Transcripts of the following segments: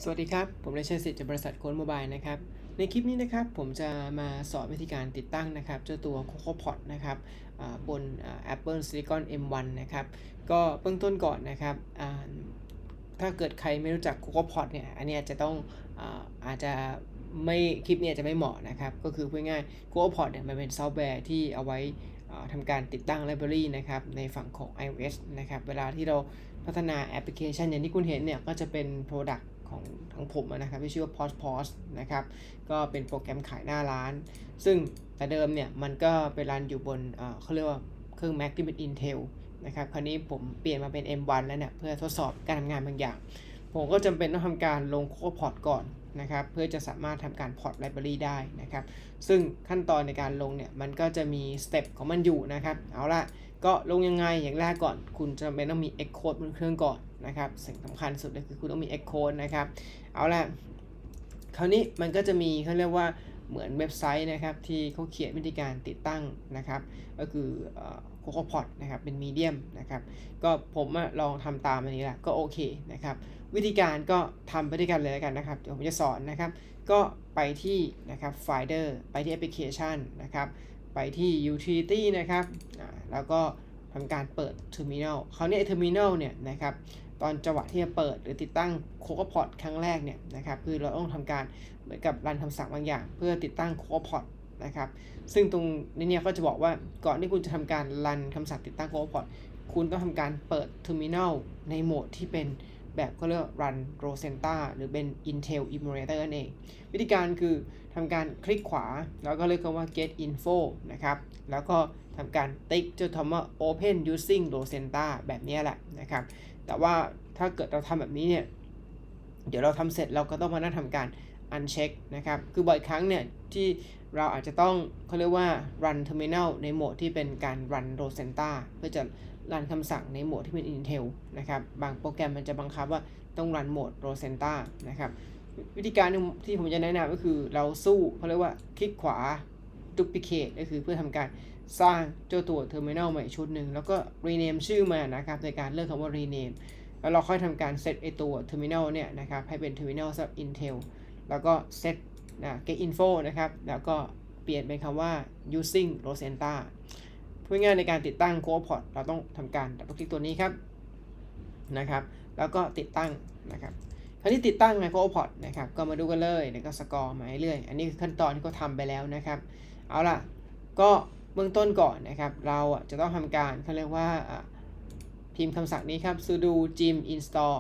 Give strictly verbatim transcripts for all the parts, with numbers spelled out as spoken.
สวัสดีครับผมนายชัยสิทธิ์จากบริษัทโค้ดโมบายนะครับในคลิปนี้นะครับผมจะมาสอนวิธีการติดตั้งนะครับเจ้าตัว CocoaPod นะครับบน Apple Silicon เอ็ม วัน นะครับก็เบื้องต้นก่อนนะครับถ้าเกิดใครไม่รู้จัก CocoaPod เนี่ยอันนี้อาจจะต้องอาจจะไม่คลิปนี้อาจจะไม่เหมาะนะครับก็คือพูดง่ายๆ CocoaPod เนี่ยมันเป็นซอฟต์แวร์ที่เอาไว้ทำการติดตั้งไลบรารีนะครับในฝั่งของ iOS นะครับเวลาที่เราพัฒนาแอปพลิเคชันอย่างที่คุณเห็นเนี่ยก็จะเป็น Product ของทั้งผมนะครับที่ชื่อว่า Pos Pos นะครับก็เป็นโปรแกรมขายหน้าร้านซึ่งแต่เดิมเนี่ยมันก็ไปรันอยู่บนเขาเรียกว่าเครื่อง Mac ที่เป็น Intel นะครับคราวนี้ผมเปลี่ยนมาเป็น เอ็ม วัน แล้วเนี่ยเพื่อทดสอบการทำงานบางอย่างผมก็จำเป็นต้องทำการลง CocoaPod ก่อนนะครับเพื่อจะสามารถทำการพอร์ตไลบรารีได้นะครับซึ่งขั้นตอนในการลงเนี่ยมันก็จะมีสเต็ปของมันอยู่นะครับเอาละก็ลงยังไงอย่างแรกก่อนคุณจำเป็นต้องมี Xcode บนเครื่องก่อนนะครับสิ่งสำคัญสุดเลยคือคุณต้องมี Xcode นะครับเอาละคราวนี้มันก็จะมีเขาเรียกว่าเหมือนเว็บไซต์นะครับที่เขาเขียนวิธีการติดตั้งนะครับก็คือ CocoaPod นะครับเป็นมีเดียมนะครับก็ผมลองทำตามอันนี้แหละก็โอเคนะครับวิธีการก็ทำไปด้วยกันเลยแล้วกันนะครับเดี๋ยวผมจะสอนนะครับก็ไปที่นะครับไฟล์เดอร์ไปที่แอปพลิเคชันนะครับไปที่ utility นะครับแล้วก็ทำการเปิด terminal คราวนี้ terminal เนี่ยนะครับตอนจังหวะที่จะเปิดหรือติดตั้ง CocoaPod ครั้งแรกเนี่ยนะครับคือเราต้องทำการเหมือนกับรันคำสั่งบางอย่างเพื่อติดตั้ง CocoaPod นะครับซึ่งตรงนี้เนี่ยก็จะบอกว่าก่อนที่คุณจะทำการรันคำสั่งติดตั้ง CocoaPod คุณต้องทำการเปิด terminal ในโหมดที่เป็นแบบก็เรียก run rosetta หรือเป็น Intel emulator นั่นเองวิธีการคือทำการคลิกขวาแล้วก็เลือกคำว่า get info นะครับแล้วก็ทำการติ๊กเจ้าคำว่า open using rosetta แบบนี้แหละนะครับแต่ว่าถ้าเกิดเราทำแบบนี้เนี่ยเดี๋ยวเราทำเสร็จเราก็ต้องมานั่งทำการ uncheck นะครับคือบ่อยครั้งเนี่ยที่เราอาจจะต้องเขาเรียกว่า run terminal ในโหมดที่เป็นการ run rosetta เพื่อจะรันคำสั่งในโหมดที่เป็น Intel นะครับบางโปรแกรมมันจะบังคับว่าต้องรันโหมด rosetta นะครับวิธีการที่ผมจะแนะนำก็คือเราสู้เขาเรียกว่าคลิกขวา duplicate ก็คือเพื่อทำการสร้างเจ้าตัว terminal ใหม่ชุดหนึ่งแล้วก็ rename ชื่อมานะครับในการเลือกคำว่า rename แล้วเราค่อยทำการเซตไอตัว terminal เนี่ยนะครับให้เป็น terminal สำหรับ Intel แล้วก็เซตนะ get info นะครับแล้วก็เปลี่ยนเป็นคำว่า using rosetta พูดง่ายในการติดตั้ง CocoaPod เราต้องทำการดับเบิลคลิกตัวนี้ครับนะครับแล้วก็ติดตั้งนะครับคราวนี้ติดตั้งใน CocoaPod นะครับก็มาดูกันเลยแล้วก็สกอร์มาเรื่อยอันนี้คือขั้นตอนที่เขาทำไปแล้วนะครับเอาล่ะก็เบื้องต้นก่อนนะครับเราจะต้องทำการเขาเรียกว่าพิมพ์คำสั่งนี้ครับ sudo gim install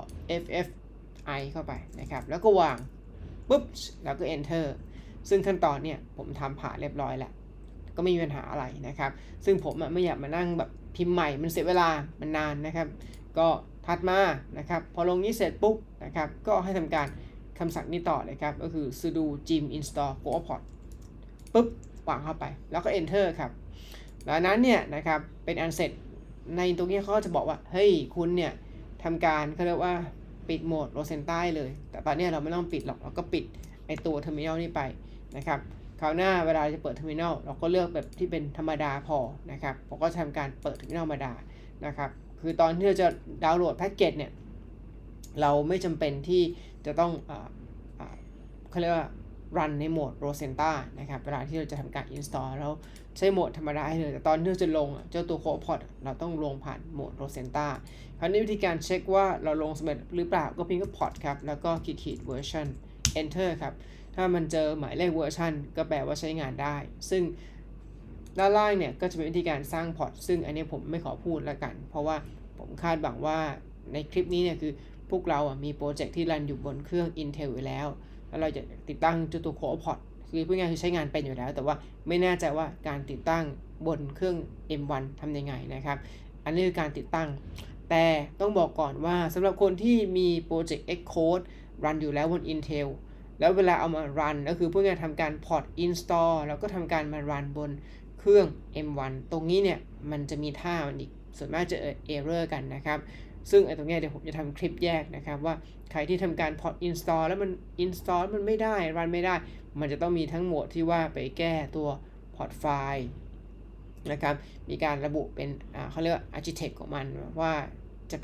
ffi เข้าไปนะครับแล้วก็วางปุ๊บแล้วก็ enter ซึ่งขั้นตอนเนี่ยผมทำผ่านเรียบร้อยแล้วก็ไม่มีปัญหาอะไรนะครับซึ่งผมไม่อยากมานั่งแบบพิมพ์ใหม่มันเสียเวลามันนานนะครับก็ถัดมานะครับพอลงนี้เสร็จปุ๊บนะครับก็ให้ทำการคำสั่งนี้ต่อเลยครับก็คือ sudo gim install CocoaPod ปุ๊บวางเข้าไปแล้วก็ enter ครับแล้วนั้นเนี่ยนะครับเป็นอันเสร็จในตรงนี้เขาจะบอกว่าเฮ้ยคุณเนี่ยทำการเขาเรียกว่าปิดโหมด Rosetta เลยแต่ตอนนี้เราไม่ต้องปิดหรอกเราก็ปิดไอตัว terminal นี้ไปนะครับคราวหน้าเวลาจะเปิด terminal เราก็เลือกแบบที่เป็นธรรมดาพอนะครับผมก็ทำการเปิด terminal ธรรมดานะครับคือตอนที่เราจะดาวน์โหลดแพ็กเกจเนี่ยเราไม่จำเป็นที่จะต้องอ่าอ่าเขาเรียกว่ารันในโหมด Rosetta นะครับเวลาที่เราจะทำการ install แล้วใช้โหมดธรรมดาให้เลยแต่ตอนที่เราจะลงเจ้าตัว CocoaPod เราต้องลงผ่านโหมด Rosetta คราวนี้วิธีการเช็คว่าเราลงสำเร็จหรือเปล่าก็พิมพ์ว่า port ครับแล้วก็ขีดขีด version enter ครับถ้ามันเจอหมายเลขเวอร์ชันก็แปลว่าใช้งานได้ซึ่งด้านล่างเนี่ยก็จะเป็นวิธีการสร้างพอร์ตซึ่งอันนี้ผมไม่ขอพูดแล้วกันเพราะว่าผมคาดหวังว่าในคลิปนี้เนี่ยคือพวกเราอ่ะมีโปรเจกต์ที่รันอยู่บนเครื่อง Intel อยู่แล้วแล้วเราจะติดตั้งเจ้าตัว CocoaPod คือพูดง่ายคือใช้งานเป็นอยู่แล้วแต่ว่าไม่แน่ใจว่าการติดตั้งบนเครื่อง เอ็ม วัน ทำยังไงนะครับอันนี้คือการติดตั้งแต่ต้องบอกก่อนว่าสำหรับคนที่มีโปรเจกต์ Xcode รันอยู่แล้วบน Intel แล้วเวลาเอามารันก็คือเพื่อทำการ port install แล้วก็ทำการมารันบนเครื่อง เอ็ม วัน ตรงนี้เนี่ยมันจะมีท่ามันอีกส่วนมากจะ error กันนะครับซึ่งไอ้ตรงนี้เดี๋ยวผมจะทำคลิปแยกนะครับว่าใครที่ทำการ port install แล้วมัน install มันไม่ได้รันไม่ได้มันจะต้องมีทั้งโหมดที่ว่าไปแก้ตัว port file นะครับมีการระบุเป็นเขาเรียกว่า architect ของมันว่าจะเป็น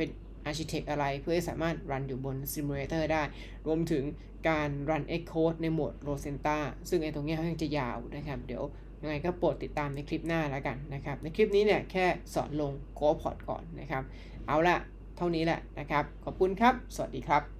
architect อะไรเพื่อให้สามารถรันอยู่บน simulator ได้รวมถึงการ run Xcode ในโหมด Rosetta ซึ่งไอ้ตรงนี้ค่อนข้างจะยาวนะครับเดี๋ยวยังไงก็โปรดติดตามในคลิปหน้าแล้วกันนะครับในคลิปนี้เนี่ยแค่สอนลง CorePod ก่อนนะครับเอาละเท่านี้แหละนะครับขอบคุณครับสวัสดีครับ